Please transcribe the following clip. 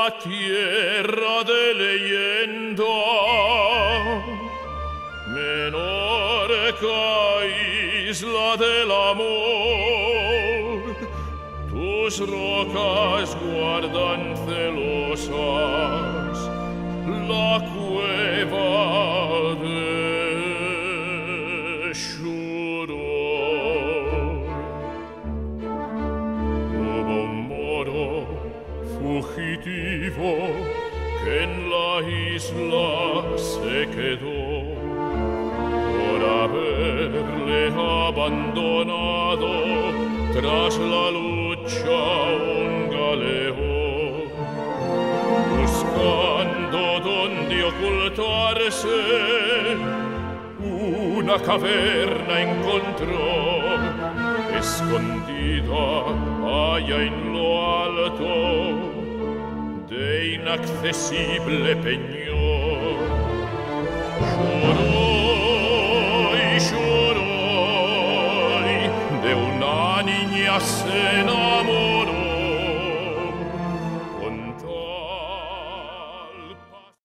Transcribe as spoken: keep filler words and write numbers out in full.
la tierra de leyenda, Menorca, isla del amor, tus rocas guardan celosas la cueva de Shuror. Como moro fugitivo que en la isla se quedó por haberle abandonado tras la lucha un galeón, buscando donde ocultarse una caverna encontró, escondida allá en lo alto de inaccesible peñón. Lloró y lloró de una niña cena